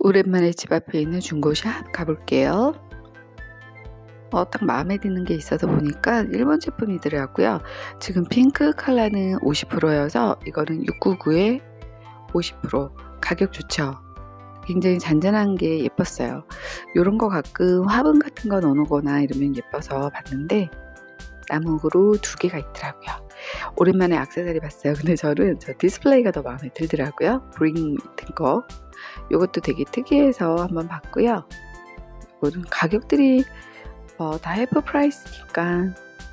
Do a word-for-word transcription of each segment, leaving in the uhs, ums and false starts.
오랜만에 집 앞에 있는 중고샵 가볼게요. 어, 딱 마음에 드는 게 있어서 보니까 일본 제품이더라고요. 지금 핑크 컬러는 오십 퍼센트여서 이거는 육백구십구에 오십 퍼센트 가격 좋죠. 굉장히 잔잔한 게 예뻤어요. 이런 거 가끔 화분 같은 거 넣어놓거나 이러면 예뻐서 봤는데 나무로 두 개가 있더라고요. 오랜만에 액세서리 봤어요. 근데 저는 저 디스플레이가 더 마음에 들더라고요. 브링 같은 거. 이것도 되게 특이해서 한번 봤고요. 이거는 가격들이 어, 다 해프 프라이스니까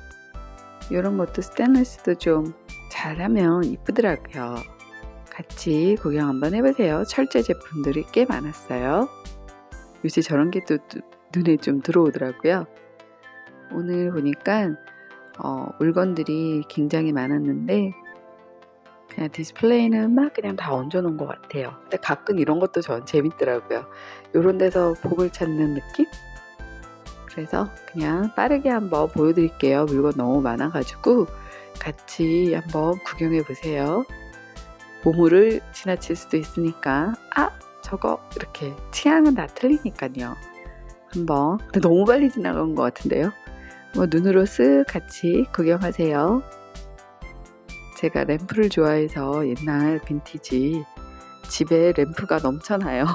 이런 것도 스테인리스도 좀 잘하면 이쁘더라고요. 같이 구경 한번 해보세요. 철제 제품들이 꽤 많았어요. 요새 저런 게 또 눈에 좀 들어오더라고요. 오늘 보니까 어, 물건들이 굉장히 많았는데 그냥 디스플레이는 막 그냥 다 얹어 놓은 것 같아요. 근데 가끔 이런 것도 전 재밌더라고요. 이런 데서 복을 찾는 느낌? 그래서 그냥 빠르게 한번 보여드릴게요. 물건 너무 많아가지고 같이 한번 구경해 보세요. 보물을 지나칠 수도 있으니까 아 저거 이렇게 취향은 다 틀리니까요. 한번 근데 너무 빨리 지나간 것 같은데요. 뭐 눈으로 쓱 같이 구경하세요. 제가 램프를 좋아해서 옛날 빈티지 집에 램프가 넘쳐나요.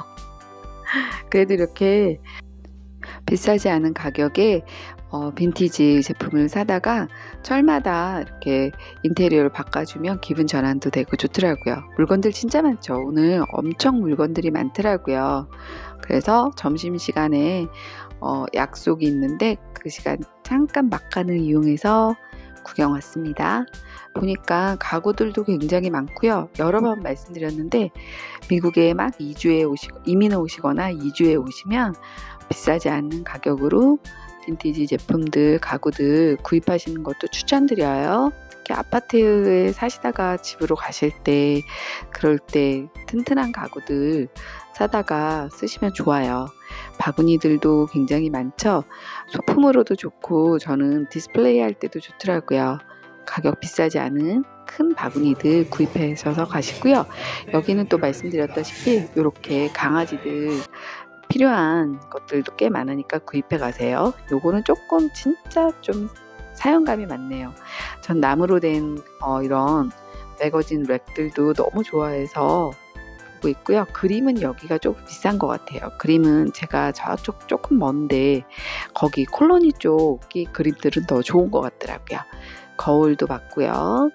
그래도 이렇게 비싸지 않은 가격에 어, 빈티지 제품을 사다가 철마다 이렇게 인테리어를 바꿔주면 기분 전환도 되고 좋더라고요. 물건들 진짜 많죠. 오늘 엄청 물건들이 많더라고요. 그래서 점심시간에 어, 약속이 있는데 그 시간 잠깐 막간을 이용해서 구경 왔습니다. 보니까 가구들도 굉장히 많고요. 여러 번 말씀드렸는데 미국에 막 이주에 오시고 이민을 오시거나 이주에 오시면 비싸지 않는 가격으로 빈티지 제품들, 가구들 구입하시는 것도 추천드려요. 특히 아파트에 사시다가 집으로 가실 때 그럴 때 튼튼한 가구들 사다가 쓰시면 좋아요. 바구니들도 굉장히 많죠. 소품으로도 좋고 저는 디스플레이 할 때도 좋더라고요. 가격 비싸지 않은 큰 바구니들 구입하셔서 가시고요. 여기는 또 말씀드렸다시피 이렇게 강아지들 필요한 것들도 꽤 많으니까 구입해 가세요. 요거는 조금 진짜 좀 사용감이 많네요. 전 나무로 된 어, 이런 매거진 랙들도 너무 좋아해서 보고 있고요. 그림은 여기가 조금 비싼 것 같아요. 그림은 제가 저쪽 조금 먼데 거기 콜로니 쪽이 그림들은 더 좋은 것 같더라고요. 거울도 봤고요.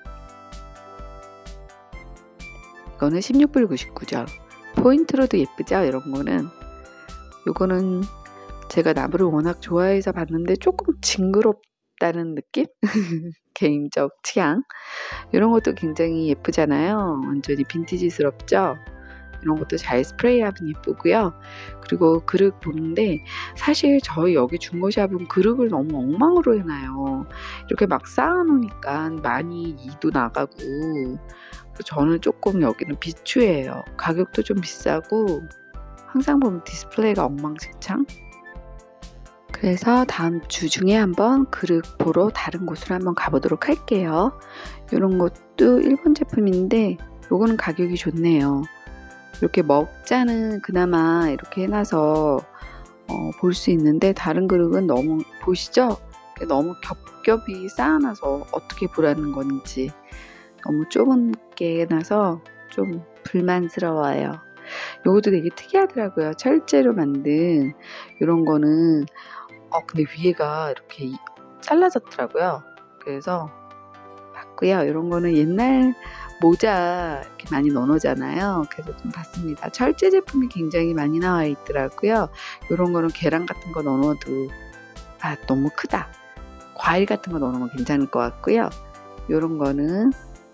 이거는 십육 불 구십구죠. 포인트로도 예쁘죠? 이런 거는. 요거는 제가 나무를 워낙 좋아해서 봤는데 조금 징그럽다는 느낌? 개인적 취향. 이런 것도 굉장히 예쁘잖아요. 완전히 빈티지스럽죠? 이런 것도 잘 스프레이하면 예쁘고요. 그리고 그릇 보는데 사실 저희 여기 중고샵은 그릇을 너무 엉망으로 해놔요. 이렇게 막 쌓아놓으니까 많이 이도 나가고 저는 조금 여기는 비추해요. 가격도 좀 비싸고 항상 보면 디스플레이가 엉망진창. 그래서 다음 주 중에 한번 그릇 보러 다른 곳으로 한번 가보도록 할게요. 이런 것도 일본 제품인데 요거는 가격이 좋네요. 이렇게 먹자는 그나마 이렇게 해놔서 어, 볼 수 있는데 다른 그릇은 너무 보시죠? 너무 겹겹이 쌓아놔서 어떻게 보라는 건지 너무 좁게 해놔서 좀 불만스러워요. 요것도 되게 특이하더라고요. 철제로 만든 이런 거는 어 근데 위에가 이렇게 잘라졌더라고요. 그래서 봤고요. 이런 거는 옛날 모자 이렇게 많이 넣어놓잖아요. 그래서 좀 봤습니다. 철제 제품이 굉장히 많이 나와 있더라고요. 이런 거는 계란 같은 거 넣어도 아 너무 크다. 과일 같은 거 넣어놓으면 괜찮을 것 같고요. 이런 거는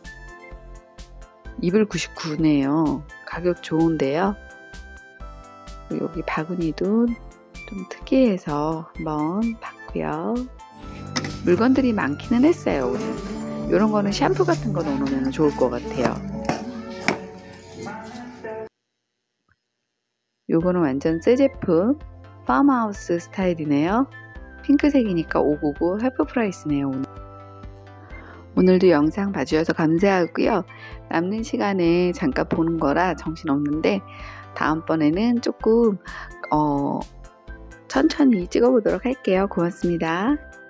이 불 구십구네요. 가격 좋은데요. 여기 바구니도 좀 특이해서 한번 봤고요. 물건들이 많기는 했어요. 오늘. 이런 거는 샴푸 같은 거 넣어놓으면 좋을 것 같아요. 요거는 완전 새 제품 팜하우스 스타일이네요. 핑크색이니까 오백구십구 할프 프라이스네요. 오늘. 오늘도 영상 봐주셔서 감사하고요. 남는 시간에 잠깐 보는 거라 정신없는데 다음번에는 조금 어 천천히 찍어 보도록 할게요. 고맙습니다.